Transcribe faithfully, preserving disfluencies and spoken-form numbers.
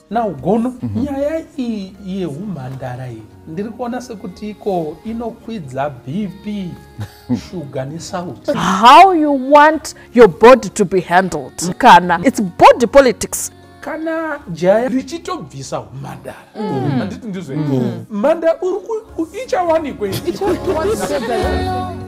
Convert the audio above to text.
Now gono nyaya iyi yehumhandara iyi ndiri kuona sekuti iko inokwidza B P, sugar nesauti. How you want your body to be handled. Kana it's body politics. Kana jaya richitobvisa humhandara. Handiti ndizvo. Mhandara uri ichawanikwe.